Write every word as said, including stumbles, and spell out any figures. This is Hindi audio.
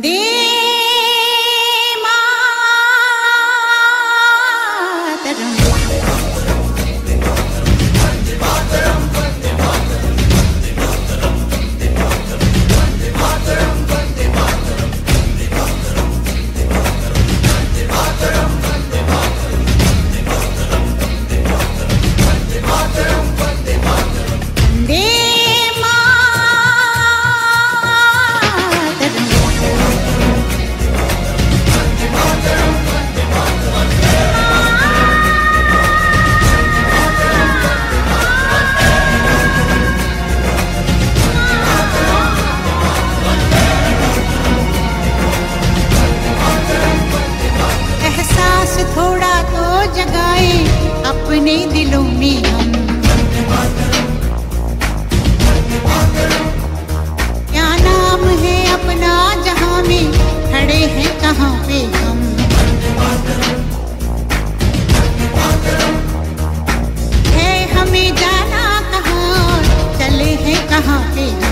वंदे मातरम। थोड़ा तो जगाए अपने दिलों में हम, क्या नाम है अपना जहां में, खड़े हैं कहाँ पे हम। है हमें जाना कहाँ, चले हैं कहाँ पे हम।